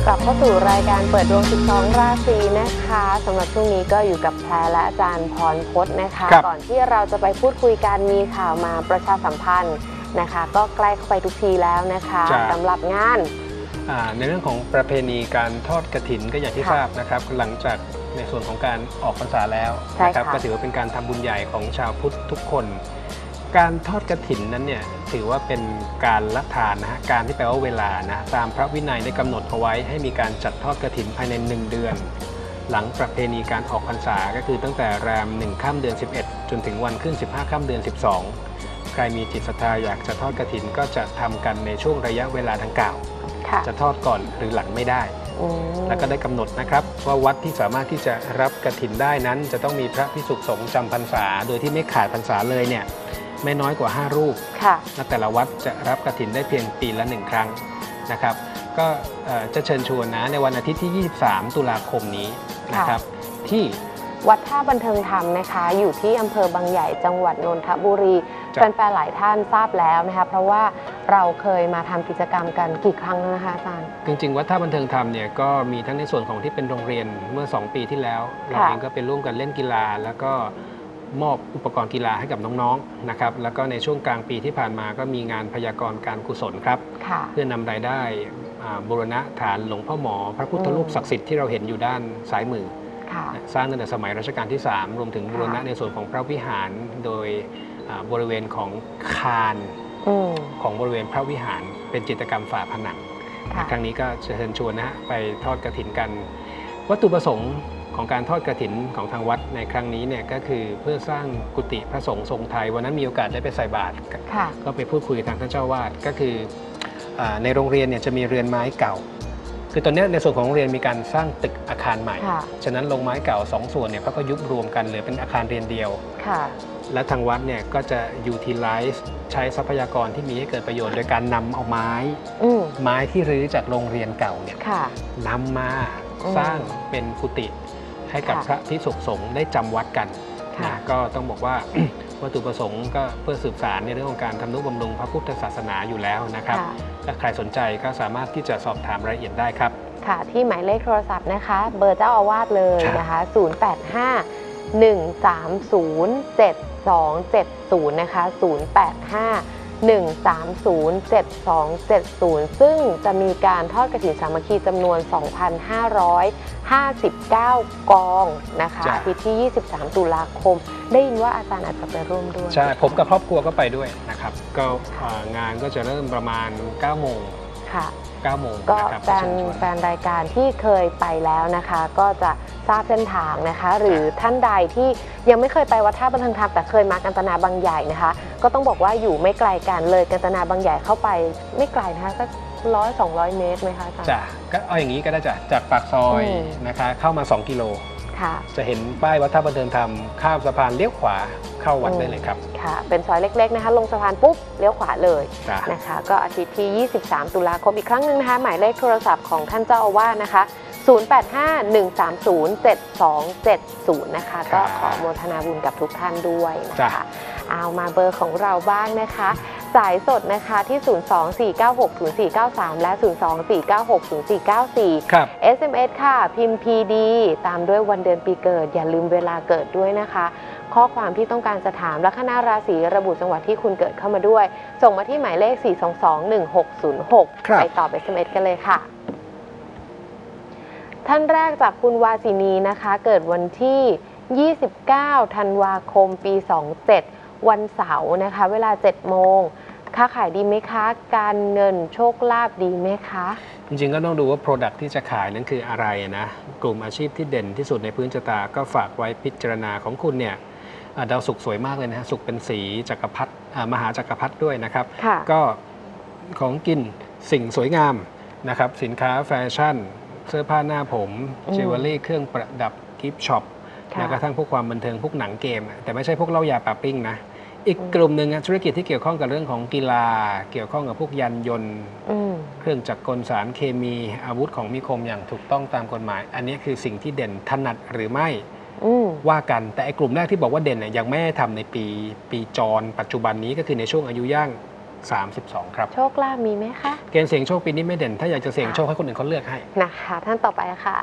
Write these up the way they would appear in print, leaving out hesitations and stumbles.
กลับเข้าสู่รายการเปิดดวง12ราศีนะคะสำหรับช่วงนี้ก็อยู่กับแพรและอาจารย์พรพจน์นะคะก่อนที่เราจะไปพูดคุยกันมีข่าวมาประชาสัมพันธ์นะคะก็ใกล้เข้าไปทุกทีแล้วนะคะสำหรับงานในเรื่องของประเพณีการทอดกฐินก็อย่างที่ทราบนะครับหลังจากในส่วนของการออกพรรษาแล้วนะครับก็ถือว่าเป็นการทำบุญใหญ่ของชาวพุทธทุกคนการทอดกฐินนั้นเนี่ยถือว่าเป็นการละทานนะฮะการที่แปลว่าเวลานะตามพระวินัยได้กำหนดเอาไว้ให้มีการจัดทอดกฐินภายใน1เดือนหลังประเพณีการออกพรรษาก็คือตั้งแต่แรม1ค่ำเดือน11จนถึงวันขึ้น15ค่ำเดือน12ใครมีจิตศรัทธาอยากจะทอดกฐินก็จะทำกันในช่วงระยะเวลาดังกล่าวจะทอดก่อนหรือหลังไม่ได้แล้วก็ได้กำหนดนะครับว่าวัดที่สามารถที่จะรับกฐินได้นั้นจะต้องมีพระภิกษุสงฆ์จำพรรษาโดยที่ไม่ขาดพรรษาเลยเนี่ยไม่น้อยกว่า5รูปและแต่ละวัดจะรับกฐินได้เพียงปีละ1ครั้งนะครับก็จะเชิญชวนนะในวันอาทิตย์ที่23ตุลาคมนี้นะครับที่วัดท่าบันเทิงธรรมนะคะอยู่ที่อำเภอบางใหญ่จังหวัดนนทบุรีแฟนๆหลายท่านทราบแล้วนะคะเพราะว่าเราเคยมาทำกิจกรรมกันกี่ครั้งแล้วนะคะอาจารย์จริงๆวัดท่าบันเทิงธรรมเนี่ยก็มีทั้งในส่วนของที่เป็นโรงเรียนเมื่อ2ปีที่แล้วเราเองก็เป็นร่วมกันเล่นกีฬาแล้วก็มอบอุปกรณ์กีฬาให้กับน้องๆนะครับแล้วก็ในช่วงกลางปีที่ผ่านมาก็มีงานพยากรณ์การกุศลครับเพื่อนำรายได้บูรณะฐานหลวงพ่อหมอพระพุทธรูปศักดิ์สิทธิ์ที่เราเห็นอยู่ด้านซ้ายมือสร้างตั้งแต่สมัยรัชกาลที่3รวมถึงบูรณะในส่วนของพระวิหารโดยบริเวณของคานของบริเวณพระวิหารเป็นจิตรกรรมฝาผนังครั้งนี้ก็จะเชิญชวนนะฮะไปทอดกฐินกันวัตถุประสงค์ของการทอดกฐินของทางวัดในครั้งนี้เนี่ยก็คือเพื่อสร้างกุฏิพระสงฆ์ทรงไทยวันนั้นมีโอกาสได้ไปใส่บาตรก็ไปพูดคุยกับทางท่านเจ้าวาดก็คือในโรงเรียนเนี่ยจะมีเรือนไม้เก่าคือตอนนี้ในส่วนของโรงเรียนมีการสร้างตึกอาคารใหม่ฉะนั้นโรงไม้เก่า2ส่วนเนี่ยเขาก็ยุบรวมกันเหลือเป็นอาคารเรียนเดียวและทางวัดเนี่ยก็จะ utilize ใช้ทรัพยากรที่มีให้เกิดประโยชน์โดยการนำเอาไม้ที่รื้อจากโรงเรียนเก่าเนี่ยนำมาสร้างเป็นกุฏิให้กับพระภิกษุสงฆ์ได้จำวัดกันนะก็ต้องบอกว่า วัตถุประสงค์ก็เพื่อสืบสานในเรื่องของการทำนุบำรุงพระพุทธศาสนาอยู่แล้วนะครับถ้าใครสนใจก็สามารถที่จะสอบถามรายละเอียดได้ครับค่ะที่หมายเลขโทรศัพท์นะคะเบอร์เจ้าอาวาสเลยนะคะ085-130-7270นะคะ085-130-7270ซึ่งจะมีการทอดกฐินสามัคคีจำนวน 2,559 กองนะคะอาทิตย์ที่23ตุลาคมได้ยินว่าอาจารย์อาจจะไปร่วมด้วยใช่ผมกับครอบครัวก็ไปด้วยนะครับก็งานก็จะเริ่มประมาณ9โมงค่ะ 9โมงก็แฟนรายการที่เคยไปแล้วนะคะก็จะทราบเส้นทางนะคะหรือท่านใดที่ยังไม่เคยไปวัดท่าบันเทิงธรรมแต่เคยมากัญจนาบางใหญ่นะคะก็ต้องบอกว่าอยู่ไม่ไกลกันเลยกัญจนาบางใหญ่เข้าไปไม่ไกลนะคะสัก100-200 เมตรไหมคะอาจารย์จ้ะก็เอาอย่างนี้ก็ได้จ้ะจากปากซอยนะคะเข้ามา2กิโลจะเห็นป้ายวัดท่าบันเทิงธรรมข้ามสะพานเลี้ยวขวาเข้าวัดได้เลยครับค่ะเป็นซอยเล็กๆนะคะลงสะพานปุ๊บเลี้ยวขวาเลยนะคะก็อาทิตย์ที่23ตุลาคมอีกครั้งหนึ่งนะคะหมายเลขโทรศัพท์ของท่านเจ้าอาวาสนะคะ085-130-7270นะคะก็ขอโมทนาบุญกับทุกท่านด้วยนะคะเอามาเบอร์ของเราบ้างนะคะสายสดนะคะที่024960493และ024960494 SMS ค่ะพิมพ์ PD ตามด้วยวันเดือนปีเกิดอย่าลืมเวลาเกิดด้วยนะคะข้อความที่ต้องการจะถามลัคนาราศีระบุจังหวัดที่คุณเกิดเข้ามาด้วยส่งมาที่หมายเลข4221606ไปตอบ SMS กันเลยค่ะท่านแรกจากคุณวาสินีนะคะเกิดวันที่29ธันวาคมปี27วันเสาร์นะคะเวลา 7 โมงค้าขายดีไหมคะการเงินโชคลาภดีไหมคะจริงๆก็ต้องดูว่า Product ที่จะขายนั้นคืออะไรนะกลุ่มอาชีพที่เด่นที่สุดในพื้นชะตาก็ฝากไว้พิจารณาของคุณเนี่ยดาวศุกร์สวยมากเลยนะศุกร์เป็นสีจักรพรรดิมหาจักรพรรดิด้วยนะครับก็ของกินสิ่งสวยงามนะครับสินค้าแฟชั่นเสื้อผ้าหน้าผมจิวเวลรี่เครื่องประดับกิฟต์ช็อปแม้กระทั่งพวกความบันเทิงพวกหนังเกมแต่ไม่ใช่พวกเหล้ายาปาปิ้งนะอีกกลุ่มหนึ่งธุรกิจที่เกี่ยวข้องกับเรื่องของกีฬาเกี่ยวข้องกับพวกยานยนต์เครื่องจักรกลสารเคมีอาวุธของมีคมอย่างถูกต้องตามกฎหมายอันนี้คือสิ่งที่เด่นถนัดหรือไม่ว่ากันแต่ไอ้กลุ่มแรกที่บอกว่าเด่นเนี่ยยังไม่ได้ทำในปีจรปัจจุบันนี้ก็คือในช่วงอายุย่าง 32ครับโชคลาภมีไหมคะเกณฑ์เสี่ยงโชคปีนี้ไม่เด่นถ้าอยากจะเสี่ยงโชคให้คนอื่นเขาเลือกให้นะคะท่านต่อไปค่ะ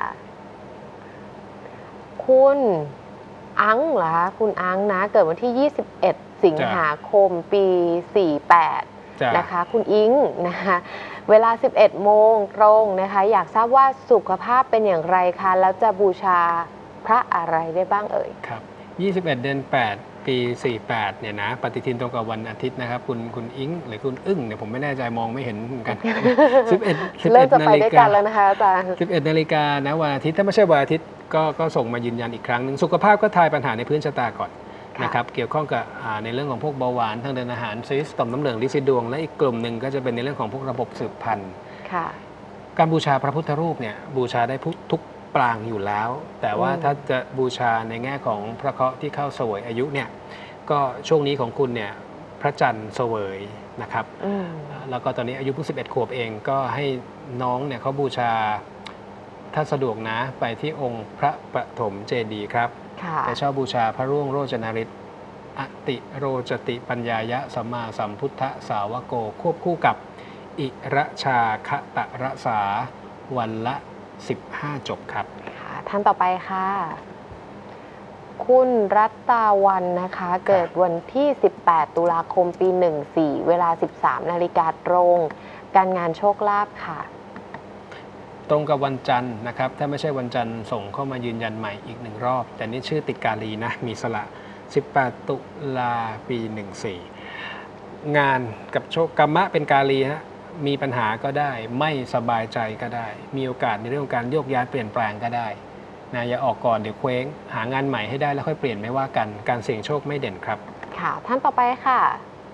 คุณอังเหรอคะคุณอังนะเกิดวันที่ 21 สิงหาคม ปี 48 นะคะคุณอิงนะคะเวลา 11 โมงตรงนะคะอยากทราบว่าสุขภาพเป็นอย่างไรคะแล้วจะบูชาพระอะไรได้บ้างเอ่ยครับ21 เดือน 8 ปี 48 เนี่ยนะปฏิทินตรงกับวันอาทิตย์นะครับคุณอิงหรือคุณอึ้งเนี่ยผมไม่แน่ใจมองไม่เห็นเหมือนกันเริ่มจะไปด้วยกันแล้วนะคะอาจารย์ 11 นาฬิกานะวันอาทิตย์ถ้าไม่ใช่วันอาทิตย์ก็ส่งมายืนยันอีกครั้งหนึ่งสุขภาพก็ทายปัญหาในพื้นชะตาก่อนนะครับเกี่ยวข้องกับในเรื่องของพวกเบาหวานทางเดินอาหารซีสต่อมน้ำเหลืองลิซิดวงและอีกกลุ่มหนึ่งก็จะเป็นในเรื่องของพวกระบบสืบพันธุ์การบูชาพระพุทธรูปเนี่ยบูชาได้ทุกปรางอยู่แล้วแต่ว่าถ้าจะบูชาในแง่ของพระเคราะห์ที่เข้าเสวยอายุเนี่ยก็ช่วงนี้ของคุณเนี่ยพระจันทร์เสวยนะครับแล้วก็ตอนนี้อายุเพิ่ง11 ขวบเองก็ให้น้องเนี่ยเขาบูชาถ้าสะดวกนะไปที่องค์พระปฐมเจดีย์ครับแต่ชอบบูชาพระร่วงโรจนฤทธิ์อติโรจติปัญญายะสัมมาสัมพุทธสาวโกควบคู่กับอิระชาคะตะระสาวันละ15 จบครับท่านต่อไปค่ะคุณรัตตาวันนะคะเกิดวันที่ 18 ตุลาคม ปี 14 เวลา 13 นาฬิกาตรงการงานโชคลาภค่ะตรงกับวันจันทร์นะครับถ้าไม่ใช่วันจันทร์ส่งเข้ามายืนยันใหม่อีก1 รอบแต่นี่ชื่อติดกาลีนะมีสระ18 ตุลาปี 14 งานกับโชคกรรมะเป็นกาลีฮะมีปัญหาก็ได้ไม่สบายใจก็ได้มีโอกาสในเรื่องของการโยกย้ายเปลี่ยนแปลงก็ได้นะอย่าออกก่อนเดี๋ยวเคว้งหางานใหม่ให้ได้แล้วค่อยเปลี่ยนไม่ว่ากันการเสี่ยงโชคไม่เด่นครับค่ะท่านต่อไปค่ะ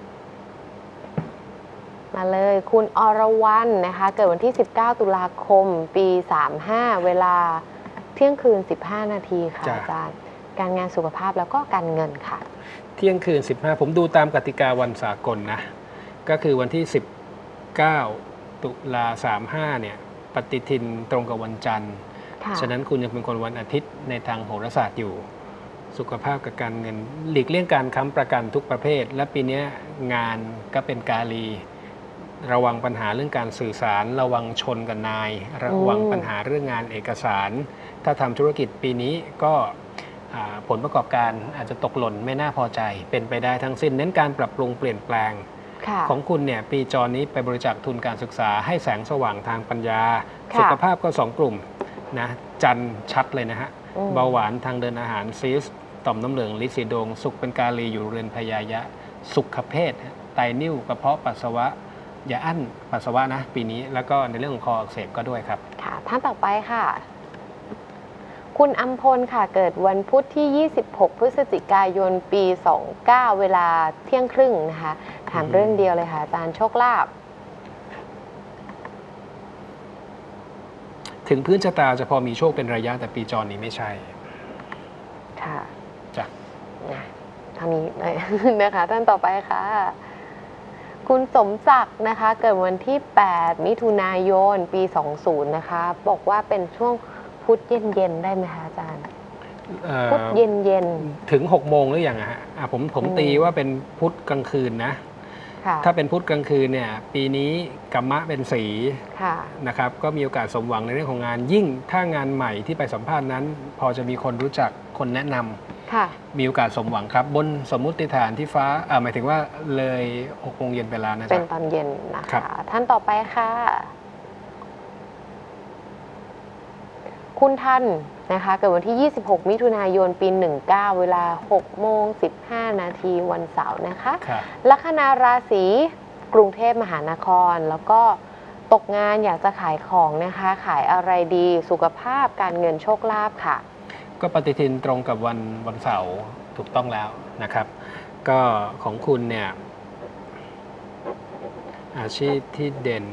มาเลยคุณอรวรรณนะคะเกิดวันที่ 19 ตุลาคม ปี 35 เวลาเที่ยงคืน 15 นาทีค่ะอาจารย์การงานสุขภาพแล้วก็การเงินค่ะเที่ยงคืน 15ผมดูตามกติกาวันสากลนะก็คือวันที่19 ตุลา 35เนี่ยปฏิทินตรงกับวันจันทร์ฉะนั้นคุณยังเป็นคนวันอาทิตย์ในทางโหราศาสตร์อยู่สุขภาพกับการเงินหลีกเลี่ยงการค้ำประกันทุกประเภทและปีนี้งานก็เป็นกาลีระวังปัญหาเรื่องการสื่อสารระวังชนกับนายระวังปัญหาเรื่องงานเอกสารถ้าทำธุรกิจปีนี้ก็ผลประกอบการอาจจะตกหล่นไม่น่าพอใจเป็นไปได้ทั้งสิ้นเน้นการปรับปรุงเปลี่ยนแปลงของคุณเนี่ยปีจรนี้ไปบริจาคทุนการศึกษาให้แสงสว่างทางปัญญาสุขภาพก็2 กลุ่มนะจันชัดเลยนะฮะเบาหวานทางเดินอาหารซีสต่อมน้ำเหลืองลิซิดวงสุขเป็นกาลีอยู่เรือนพยายะสุขเพศไตนิ่วกระเพาะปัสสาวะอย่าอั้นปัสสาวะนะปีนี้แล้วก็ในเรื่องของคออักเสบก็ด้วยครับค่ะท่านต่อไปค่ะคุณอัมพลค่ะเกิดวันพุธที่ 26 พฤศจิกายน ปี 29 เวลาเที่ยงครึ่งนะคะถามเรื่องเดียวเลยค่ะอาจารย์โชคลาภถึงพื้นชะตาจะพอมีโชคเป็นระยะแต่ปีจรนี้ไม่ใช่ค่ะจ้ะทางนี้เลยนะคะท่านต่อไปค่ะคุณสมศักดิ์นะคะเกิดวันที่ 8 มิถุนายน ปี 20 นะคะบอกว่าเป็นช่วงพุธเย็นๆได้ไหมคะอาจารย์พุธเย็นๆถึง6 โมงหรือยังฮะผมตีว่าเป็นพุธกลางคืนนะถ้าเป็นพุธกลางคืนเนี่ยปีนี้กัมมะเป็นสีนะครับก็มีโอกาสสมหวังในเรื่องของงานยิ่งถ้างานใหม่ที่ไปสัมภาษณ์นั้นพอจะมีคนรู้จักคนแนะนำมีโอกาสสมหวังครับบนสมมุติฐานที่ฟ้าหมายถึงว่าเลย6 โมงเย็นไปแล้วนะเป็นตอนเย็นนะคะท่านต่อไปค่ะคุณทันนะคะเกิดวันที่ 26 มิถุนายน ปี 19 เวลา 6 โมง 15 นาทีวันเสาร์นะคะลัคนาราศีกรุงเทพมหานครแล้วก็ตกงานอยากจะขายของนะคะขายอะไรดีสุขภาพการเงินโชคลาภค่ะก็ปฏิทินตรงกับวันเสาร์ถูกต้องแล้วนะครับก็ของคุณเนี่ยอาชีพที่เด่น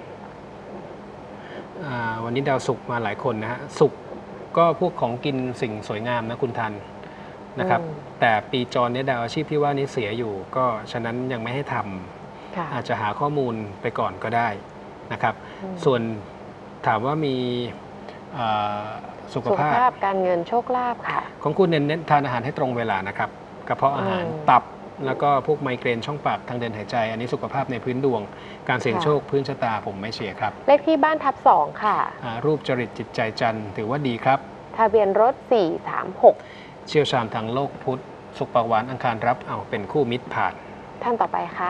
วันนี้ดาวศุกร์มาหลายคนนะฮะศุกร์ก็พวกของกินสิ่งสวยงามนะคุณทันนะครับแต่ปีจรเนี่ยดาวอาชีพที่ว่านี้เสียอยู่ก็ฉะนั้นยังไม่ให้ทำอาจจะหาข้อมูลไปก่อนก็ได้นะครับส่วนถามว่ามีสุขภาพการเงินโชคลาภค่ะของคุณเน้นทานอาหารให้ตรงเวลานะครับกระเพาะอาหารตับแล้วก็พวกไมเกรนช่องปากทางเดินหายใจ อันนี้สุขภาพในพื้นดวง การเสี่ยงโชคพื้นชะตาผมไม่เชียร์ครับเลขที่บ้านทับ2ค่ะรูปจริตจิตใจจันทร์ถือว่าดีครับทะเบียนรถ 436 เชี่ยวชาญทางโลกพุทธสุขปากหวานอังคารรับเอาเป็นคู่มิตรผ่านท่านต่อไปค่ะ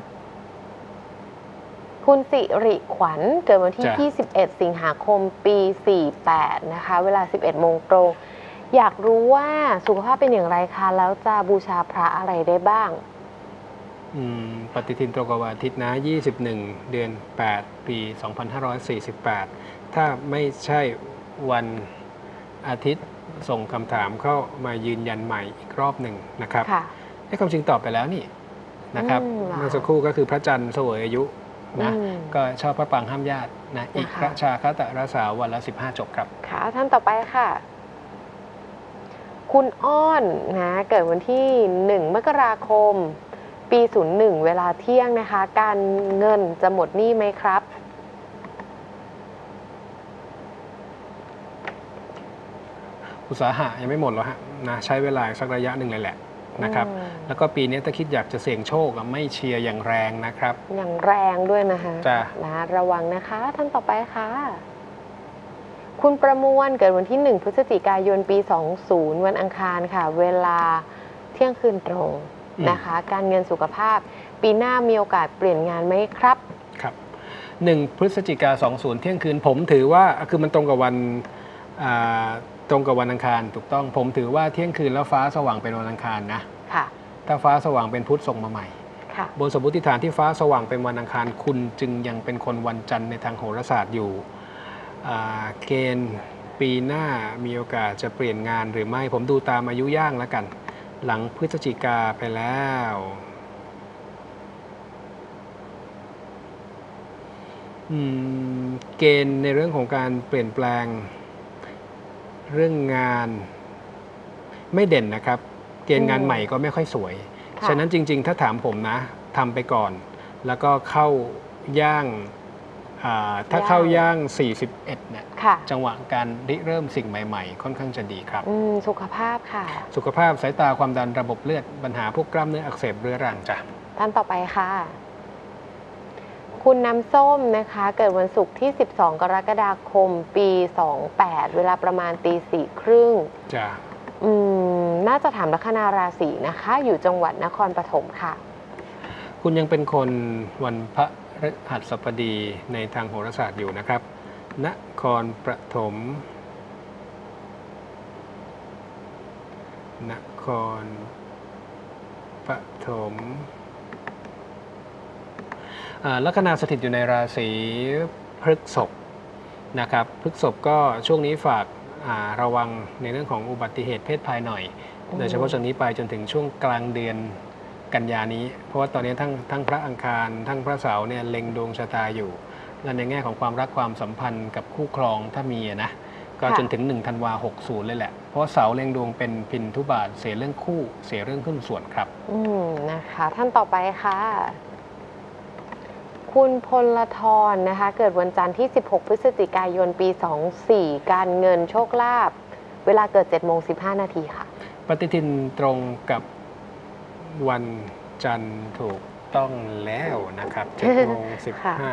คุณสิริขวัญเกิดวันที่จ้ะ 21 สิงหาคม ปี 48 นะคะ เวลา 11 โมงตรง อยากรู้ว่าสุขภาพเป็นอย่างไรคะ แล้วจะบูชาพระอะไรได้บ้างปฏิทินตรงกับวันอาทิตย์นะ 21 เดือน 8 ปี 2548 ถ้าไม่ใช่วันอาทิตย์ส่งคำถามเข้ามายืนยันใหม่อีกรอบหนึ่งนะครับค่ะให้ความจริงตอบไปแล้วนี่นะครับเหรอเมื่อสักครู่ก็คือพระจันทร์เสวยอายุนะอืมก็ชอบพระปรางห้ามญาตินะอินะคะกระชาคตะรสาวันละ 15 จบครับค่ะ ท่านต่อไปค่ะ คุณอ้อนนะเกิดวันที่ 1 มกราคม ปี 01 เวลาเที่ยงนะคะ การเงินจะหมดหนี้ไหมครับอุตสาหะยังไม่หมดหรอกฮะนะใช้เวลาสักระยะหนึ่งเลยแหละนะครับ แล้วก็ปีนี้ถ้าคิดอยากจะเสี่ยงโชคไม่เชียร์อย่างแรงนะครับอย่างแรงด้วยนะคะจ้ะนะระวังนะคะ ท่านต่อไปค่ะ คุณประมวลเกิดวันที่ 1 พฤศจิกายน ปี 20 วันอังคารค่ะ เวลาเที่ยงคืนตรงนะคะ การเงินสุขภาพ ปีหน้ามีโอกาสเปลี่ยนงานไหมครับครับ1 พฤศจิกา20 เที่ยงคืนผมถือว่าคือมันตรงกับวันอ่าตรงกับวันอังคารถูกต้องผมถือว่าเที่ยงคืนแล้วฟ้าสว่างเป็นวันอังคารนะค่ะถ้าฟ้าสว่างเป็นพุธส่งมาใหม่ค่ะบนสมมติฐานที่ฟ้าสว่างเป็นวันอังคารคุณจึงยังเป็นคนวันจันทร์ในทางโหราศาสตร์อยู่เกณฑ์ปีหน้ามีโอกาสจะเปลี่ยนงานหรือไม่ผมดูตามอายุย่างแล้วกัน หลังพฤศจิกาไปแล้วเกณฑ์ในเรื่องของการเปลี่ยนแปลงเรื่องงานไม่เด่นนะครับ เกณฑ์งานใหม่ก็ไม่ค่อยสวยค่ะฉะนั้นจริง ๆ ถ้าถามผมนะทำไปก่อน แล้วก็เข้าย่างถ้าเข้าย่าง 41เนี่ยค่ะจังหวะการริเริ่มสิ่งใหม่ๆ ค่อนข้างจะดีครับสุขภาพค่ะสุขภาพสายตาความดันระบบเลือดปัญหาพวกกล้ามเนื้ออักเสบเรื้อรังจ้ะท่านต่อไปค่ะ คุณน้ำส้มนะคะ เกิดวันศุกร์ที่ 12 กรกฎาคม ปี 28 เวลาประมาณตี 4:30 จ้ะน่าจะถามลัคนาราศีนะคะ อยู่จังหวัดนครปฐมค่ะคุณยังเป็นคนวันพระฤหัสบดีในทางโหราศาสตร์อยู่นะครับ นครปฐมนครปฐมลัคนาสถิตอยู่ในราศีพฤษภนะครับพฤษภก็ช่วงนี้ฝากระวังในเรื่องของอุบัติเหตุเพศภัยหน่อย โดยเฉพาะจากนี้ไปจนถึงช่วงกลางเดือนกันยานี้ เพราะว่าตอนนี้ทั้งพระอังคารทั้งพระเสาร์เนี่ยเล็งดวงชะตาอยู่ และในแง่ของความรักความสัมพันธ์กับคู่ครองถ้ามีนะก็ค่ะจนถึง1 ธันวา60 เลยแหละ เพราะว่าเสาเล็งดวงเป็นพินทุบาทเสียเรื่องคู่เสียเรื่องขึ้นส่วนครับนะคะ ท่านต่อไปค่ะ คุณพลทรนะคะ เกิดวันจันทร์ที่ 16 พฤศจิกายน ปี 24 การเงินโชคลาภเวลาเกิด 7:15 นาทีค่ะปฏิทินตรงกับวันจันทร์ถูกต้องแล้วนะครับค่ะ 7:15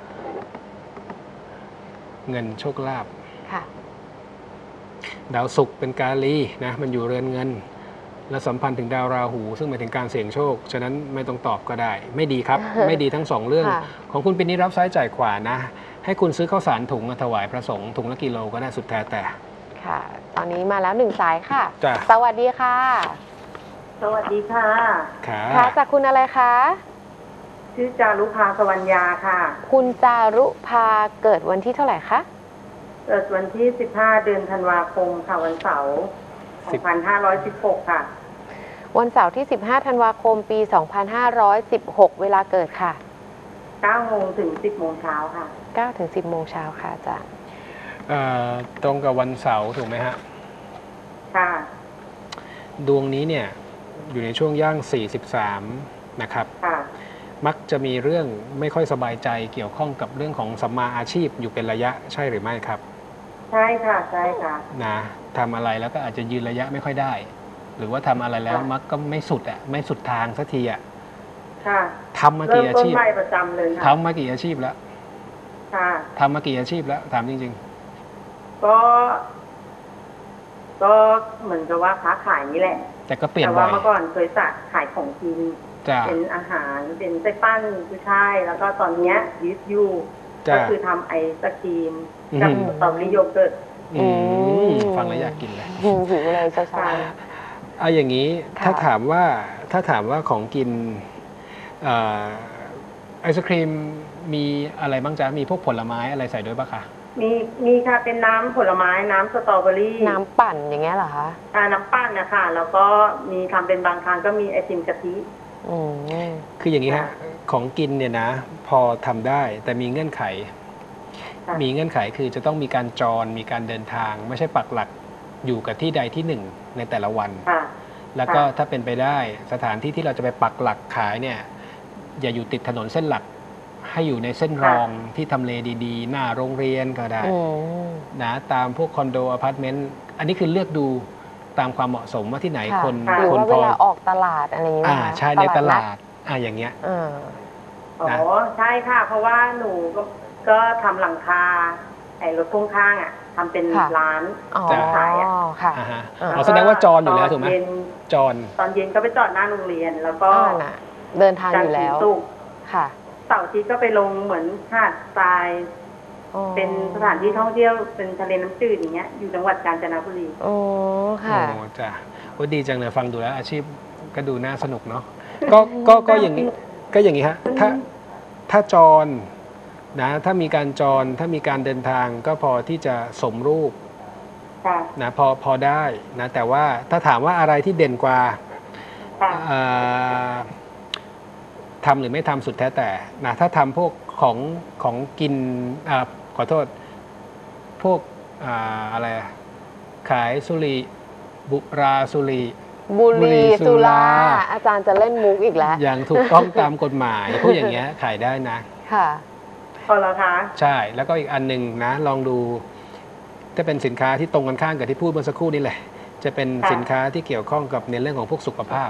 เงินโชคลาภค่ะดาวศุกร์เป็นกาลีนะมันอยู่เรือนเงิน และสัมพันธ์ถึงดาวราหู ซึ่งหมายถึงการเสี่ยงโชค ฉะนั้นไม่ต้องตอบก็ได้ ไม่ดีครับ ไม่ดีทั้ง 2 เรื่องค่ะของคุณปีนี้รับซ้ายจ่ายขวานะ ให้คุณซื้อข้าวสารถุงมาถวายพระสงฆ์ถุงละกิโลก็ได้สุดแท้แต่ค่ะ ตอนนี้มาแล้ว1 สายค่ะจ้ะสวัสดีค่ะสวัสดีค่ะค่ะค่ะ จากคุณอะไรคะชื่อจารุภาสวัญญาค่ะคุณจารุภาเกิดวันที่เท่าไหร่คะเกิดวันที่ 15 เดือนธันวาคมค่ะ วันเสาร์ 2516 ค่ะวันเสาร์ที่ 15 ธันวาคม ปี 2516 เวลาเกิดค่ะ 9 โมงถึง 10 โมงเช้าค่ะ 9 ถึง 10 โมงเช้าค่ะอาจารย์ตรงกับวันเสาร์ถูกไหมฮะค่ะดวงนี้เนี่ยอยู่ในช่วงย่าง 43 นะครับค่ะมักจะมีเรื่องไม่ค่อยสบายใจเกี่ยวข้องกับเรื่องของสัมมาอาชีพอยู่เป็นระยะใช่หรือไม่ครับใช่ค่ะ ใช่ค่ะนะทำอะไรแล้วก็อาจจะยืนระยะไม่ค่อยได้หรือว่าทำอะไรแล้วมักก็ไม่สุดอ่ะไม่สุดทางสักทีอ่ะค่ะทำมาเริ่กี่มอาต้นชีพใหม่ประจำเลยค่ะทำมากี่อาชีพแล้วค่ะทำมากี่อาชีพแล้วถามจริงก็ ก็เหมือนกับว่าค้าขายนี่แหละๆ แต่ก็เปลี่ยนแต่บ่ว่าอยเมื่อก่อนเคยสักขายของกินจ้ะเป็นอาหารเป็นไส้ปั้นกุ้ยช่ายแล้วก็ตอนเนี้ยยึดอยู่จ้ะก็คือทำไอศกรีมอืมกับสตรอเบอรี่โยเกิร์ตอืมฟังแล้วอยากกินเลยหิวเลยเช้าค่ะเอาอย่างนี้ค่ะถ้าถามว่าของกินเอ่อไอศครีมมีอะไรบ้างจ๊ะมีพวกผลไม้อะไรใส่ด้วยปะคะมีค่ะเป็นน้ำผลไม้น้ำสตรอเบอรี่ๆน้ำปั่นอย่างเงี้ยเหรอคะน้ำปั้นนะคะแล้วก็มีทำเป็นบางครั้งก็มีไอติมกะทิอืมคืออย่างนี้ฮะค่ะของกินเนี่ยนะ พอทำได้แต่มีเงื่อนไขค่ะมีเงื่อนไขคือจะต้องมีการจรมีการเดินทาง ไม่ใช่ปักหลักอยู่กับที่ใดที่หนึ่งในแต่ละวันค่ะแล้วก็ค่ะถ้าเป็นไปได้สถานที่ที่เราจะไปปักหลักขายเนี่ยอย่าอยู่ติดถนนเส้นหลัก ให้อยู่ในเส้นรองที่ทำเลดีๆ หน้าโรงเรียนก็ได้อืมนะตามพวกคอนโดอพาร์ตเมนต์อันนี้คือเลือกดูตามความเหมาะสมว่าที่ไหนค่ะคนหรือคนว่าพเวอลาออกตลาดอะไรอย่างเงี้ยใช่ในตลาดอย่างเงี้ยอ่าอ๋อนะใช่ค่ะ เพราะว่าหนูก็ทำหลังคาไอ้รถพ่วงข้างอ่ะทำเป็นค่ะร้านอ๋อขายอ่ะค่ะอ่าฮะอ่าอ๋อแสดงว่าจรอยู่แล้วถูกไหมตนเย็นจรตอนเย็นก็ไปจอดหน้าโรงเรียน แล้วก็น่ะเดินทางจัอน ยู่ทร์ถึแล้งวศุกร์ค่ะเสาร์อาทิตย์ก็ไปลงเหมือนหาดทรายอ๋อเป็นสถานที่ท่องเที่ยวเป็นทะเลน้ำจืดอย่างเงี้ยอยู่จังหวัดกาญจนบุรีอ๋อค่ะโอ้จ้ะโอ้ดีจังเลยฟังดูแล้วอาชีพก็ดูน่าสนุกเนาะก็อย่างนี้ก็อย่างนี้ฮะถ้าจรนะถ้ามีการจรถ้ามีการเดินทางก็พอที่จะสมรูปค่ะนะพอได้นะแต่ว่าถ้าถามว่าอะไรที่เด่นกว่าค่ะเอ่อทำหรือไม่ทำสุดแท้แต่นะถ้าทำพวกของกินขอโทษพวกอะไรอะขายสุริบุราสุริบุหรี่สุสุราราอาจารย์จะเล่นมุกอีกแล้วอย่างถูกต้องตามกฎหมาย พวกอย่างเงี้ยขายได้นะค่ะพอแล้วคะใช่แล้วก็อีกอันหนึ่งนะลองดูถ้าเป็นสินค้าที่ตรงกันข้ามกับที่พูดเมื่อสักครู่นี่แหละ จะเป็นสินค้าที่เกี่ยวข้องกับในเรื่องของพวกสุขภาพ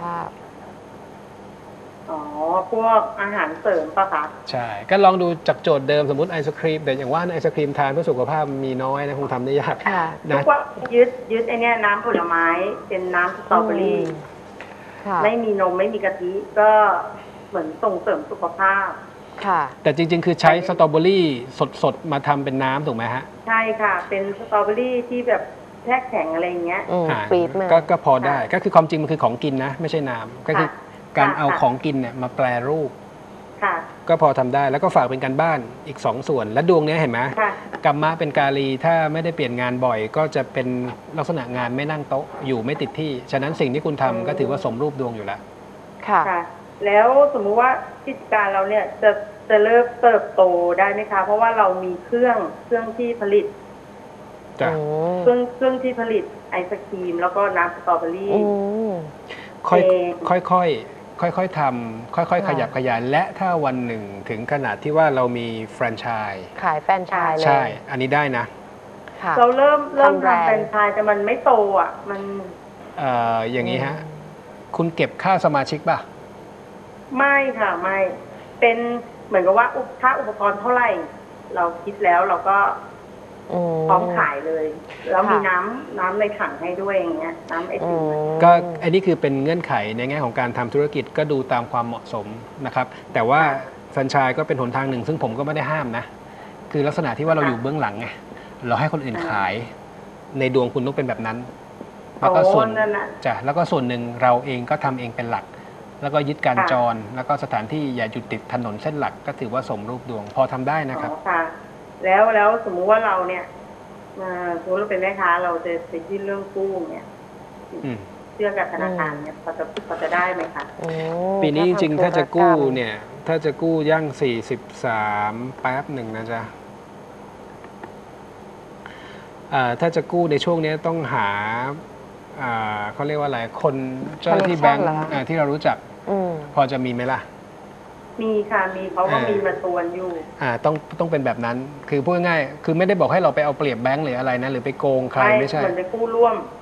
อ๋อพวกอาหารเสริมปะคะใช่ ก็ลองดูจากโจทย์เดิมสมมติไอศครีมแต่อย่างว่าไอศครีมทานเพื่อสุขภาพมีน้อยนะคงทำได้ยากค่ะทุนะกว่ายึดไอเนี้ยน้ำผลไม้เป็นน้ำสตรอเบอรี่ค่ะไม่มีนมไม่มีกะทิก็เหมือนส่งเสริมสุขภาพค่ะแต่จริง ๆ คือใช้สตรอเบอรี่สดๆ มาทำเป็นน้ำถูกไหมฮะใช่ค่ะ เป็นสตรอเบอรี่ที่แบบแช่แข็งอะไรอย่างเงี้ยอืมอ่าฟรีดมาก็พอได้ก็คือความจริงมันคือของกินนะ ไม่ใช่น้ำก็คือค่ะการเอาค่ะของกินเนี่ยมาแปรรูปค่ะก็พอทำได้แล้วก็ฝากเป็นการบ้านอีก 2 ส่วน และดวงเนี้ยเห็นไหมค่ะกัมมะเป็นกาลีถ้าไม่ได้เปลี่ยนงานบ่อย ก็จะเป็นลักษณะงานไม่นั่งโต๊ะอยู่ไม่ติดที่ ฉะนั้นสิ่งที่คุณทำก็ถือว่าสมรูปดวงอยู่แล้วค่ะค่ะ แล้วสมมุติว่ากิจการเราเนี่ยจะเริ่มเติบโตได้ไหมคะ เพราะว่าเรามีเครื่องที่ผลิตจ้ะอืมเครื่องที่ผลิตไอศครีมแล้วก็น้ำสตรอเบอรี่อืมค่อยเองค่อยๆทำค่อยๆ ขยับขยายและถ้าวันหนึ่งถึงขนาดที่ว่าเรามีแฟรนไชส์ขายแฟรนไชส์เลยใช่ อันนี้ได้นะค่ะเราเริ่มทำแบรนด์ทำเป็นไชส์แต่มันไม่โตอ่ะ มันอย่างนี้ฮะ คุณเก็บค่าสมาชิกป่ะไม่ค่ะไม่เป็นเหมือนกับว่าค่าอุปกรณ์เท่าไหร่ เราคิดแล้วเราก็พร้อมขายเลย แล้วมีค่ะน้ำในถังให้ด้วยอย่างเงี้ยน้ำไออืติมมก็อันนี้คือเป็นเงื่อนไขในแง่ของการทำธุรกิจก็ดูตามความเหมาะสมนะครับ แต่ว่าแฟรนไชส์ก็เป็นหนทางหนึ่ง ซึ่งผมก็ไม่ได้ห้ามนะ คือลักษณะที่ว่าเราอยู่เบื้องหลังไงเราให้คนอื่นขาย ในดวงคุณต้องเป็นแบบนั้น แล้วก็ส่วนโอ้นั่นน่ะจ้ะแล้วก็ส่วนหนึ่งเราเองก็ทำเองเป็นหลัก แล้วก็ยึดการค่ะจร แล้วก็สถานที่อย่าหยุดติดถนนเส้นหลัก ก็ถือว่าสมรูปดวง พอทำได้นะครับอ๋อค่ะ แล้วสมมุติว่าเราเนี่ยสมมติเราเป็นแม่ค้าเราจะไปยื่นเรื่องกู้เนี่ยอืมเชื่อกับธนาคารเนี่ยพอจะได้ไหมคะอืมปีนี้จริงๆทำถ้าจะกู้ธุรรมเนี่ย ถ้าจะกู้ย่าง43แป๊บหนึ่งนะจ๊ะถ้าจะกู้ในช่วงนี้ต้องหาเขาเรียกว่าอะไรคนเจ้าหน้าที่แบงก์ Connection เหรอคะที่เรารู้จักอืมพอจะมีไหมล่ะมีค่ะมีเขาก็มีมาตวนอยู่ต้องเป็นแบบนั้น คือพูดง่ายๆคือไม่ได้บอกให้เราไปเอาเปรียบแบงก์หรืออะไรนะ หรือไปโกงใครไม่ใช่เหมือนไปกู้ร่วม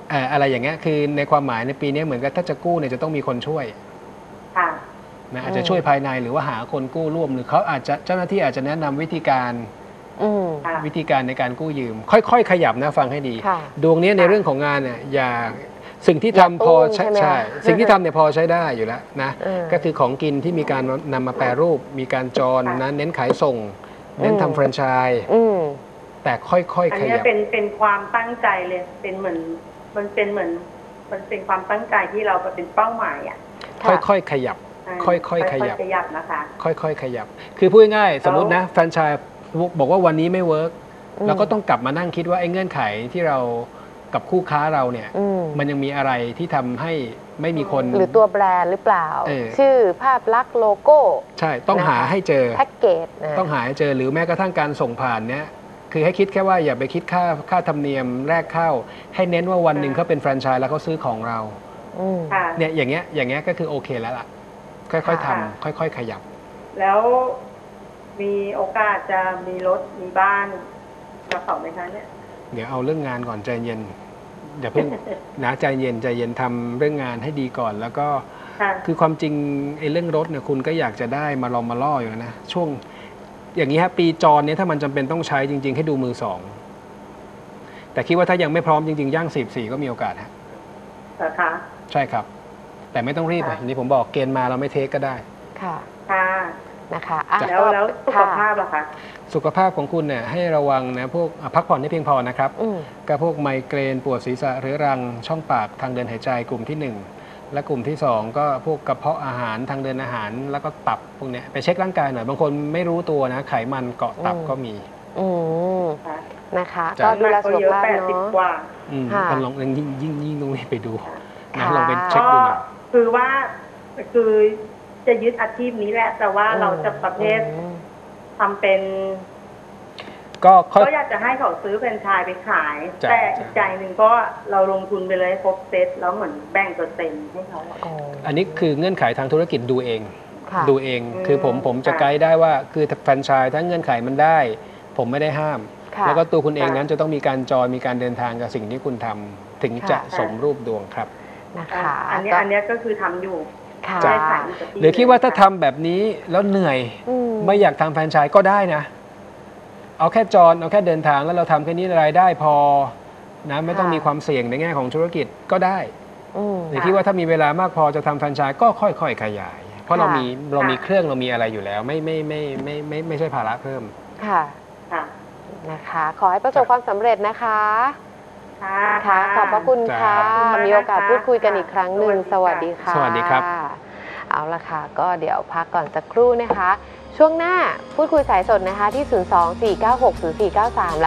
อะไรอย่างเงี้ยคือในความหมายในปีนี้เหมือนกับถ้าจะกู้เนี่ยจะต้องมีคนช่วยค่ะนะอาจจะช่วยภายในหรือว่าหาคนกู้ร่วมหรือเขาอาจจะเจ้าหน้าที่อาจจะแนะนำวิธีการค่ะวิธีการในการกู้ยืม ค่อยๆขยับนะฟังให้ดีค่ะดวงนี้ในเรื่องของงานเนี่ยอย่าสิ่งที่ทำพอใช้อย่าตุ้มใช่ไหมใช่สิ่งที่ทำเนี่ยพอใช้ได้อยู่แล้วนะ ก็คือของกินที่มีการนำมาแปรรูป มีการจรนะเน้นขายส่ง เน้นทำแฟรนไชส์ แต่ค่อยๆอันขนี้ยับเป็นความตั้งใจเลยเป็นเหมือนมันเป็นความตั้งใจที่เราเป็นเป้าหมายอ่ะค่อยๆขยับ ค่อยๆขยับขยับนะคะค่อยๆขยับ คือพูดง่ายๆสมมตินะแฟรนไชส์บอกว่าวันนี้ไม่เวิร์กเราก็ต้องกลับมานั่งคิดว่าไอ้เงื่อนไขที่เรากับคู่ค้าเราเนี่ยมันยังมีอะไรที่ทำให้ไม่มีคนหรือตัวแบรนด์หรือเปล่า ชื่อภาพลักษณ์โลโก้ใช่ต้องหาให้เจอแพ็กเกจต้องหาให้เจอหรือแม้กระทั่งการส่งผ่านเนี่ยคือให้คิดแค่ว่าอย่าไปคิดค่าธรรมเนียมแรกเข้า ให้เน้นว่าวันหนึ่งเขาเป็นแฟรนไชส์แล้วเขาซื้อของเราค่ะเนี่ยอย่างเงี้ยก็คือโอเคแล้วล่ะค่อยๆทำค่อยๆขยับแล้วมีโอกาสจะมีรถมีบ้านกับเขาไหมคะเนี่ยเดี๋ยวเอาเรื่องงานก่อนใจเย็นอย่าเพิ่ง นะใจเย็นทำเรื่องงานให้ดีก่อนแล้วก็ค่ะคือความจริงไอ้เรื่องรถเนี่ยคุณก็อยากจะได้มาลองมาล่ออยู่นะช่วงอย่างนี้ฮะปีจรเนี่ยถ้ามันจำเป็นต้องใช้จริง ๆ ให้ดูมือสองแต่คิดว่าถ้ายังไม่พร้อมจริงๆย่าง14ก็มีโอกาสฮะนะคะใช่ครับ แต่ไม่ต้องรีบค่ะอย่างที่ผมบอกเกณฑ์มาเราไม่เทคก็ได้ค่ะค่ะนะคะอ่ะแล้วสุขภาพล่ะคะสุขภาพของคุณเนี่ยให้ระวังนะพวกพักผ่อนให้เพียงพอนะครับกับพวกไมเกรนปวดศีรษะเรื้อรังช่องปากทางเดินหายใจกลุ่มที่ 1 และกลุ่มที่ 2 ก็พวกกระเพาะอาหารทางเดินอาหารแล้วก็ตับพวกเนี้ยไปเช็คร่างกายหน่อยบางคนไม่รู้ตัวนะไขมันเกาะตับก็มีค่ะนะคะจ้ะก็ดูแลสุขภาพ 80 เนาะกว่าค่ะลองยิ่งตรงนี้ไปดูนะค่ะลองไปเช็คก็ดูหน่อยคือว่าคือจะยึดอาชีพนี้แหละ แต่ว่าเราจะประเภททำเป็นก็ค่อยก็อยากจะให้เขาซื้อแฟรนไชส์ไปขายจ้ะแต่อีกใจหนึ่งก็เราลงทุนไปเลยครบเซตแล้วเหมือนแบ่งเปอร์เซ็นต์ให้เขาอะอันนี้คือเงื่อนไขทางธุรกิจดูเองค่ะดูเองคือผมจะค่ะไกด์ได้ว่าคือแฟรนไชส์ถ้าเงื่อนไขมันได้ ผมไม่ได้ห้ามค่ะแล้วก็ตัวคุณเองค่ะนั้นจะต้องมีการจอยมีการเดินทางกับสิ่งที่คุณทำถึงจะค่ะสมรูปดวงครับนะคะอันเนี้ยก็คือทำอยู่ค่ะไม่ได้ขายอยู่กับที่หรือคิดว่าถ้าทำแบบนี้แล้วเหนื่อย ไม่อยากทำแฟรนไชส์ก็ได้นะ เอาแค่จอยเอาแค่เดินทางแล้วเราทำแค่นี้รายได้พอนะไม่ต้องมีความเสี่ยงในแง่ของธุรกิจก็ได้หรือคิดว่าถ้ามีเวลามากพอจะทำแฟรนไชส์ก็ค่อยๆขยาย เพราะเรามีเครื่องเรามีอะไรอยู่แล้วไม่ใช่ภาระเพิ่มค่ะค่ะนะคะ ขอให้ประสบความสำเร็จนะคะค่ะค่ะ ขอบพระคุณค่ะขอบคุณมากมีโอกาสนะคะพูดคุยกันอีกครั้งหนึ่ง สสวัวัสสดีดีค่ะค่ะสวัสดีครับเอาละค่ะ ก็เดี๋ยวพักก่อนสักครู่นะคะ ช่วงหน้าพูดคุยสายสดนะคะที่ 024960493 และ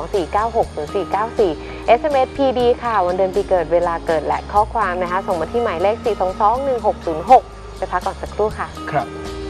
024960494 SMS PD ค่ะ วันเดือนปีเกิดเวลาเกิดและข้อความนะคะ ส่งมาที่หมายเลข 4221606 ไปพักก่อนสักครู่ค่ะครับ